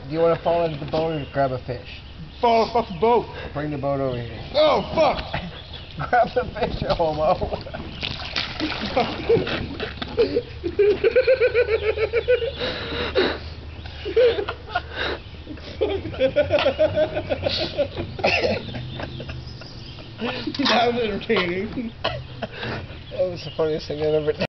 Do you want to fall into the boat or grab a fish? Fall off the boat. Bring the boat over here. Oh, fuck! Grab the fish, you homo. That was entertaining. That was the funniest thing I've ever done.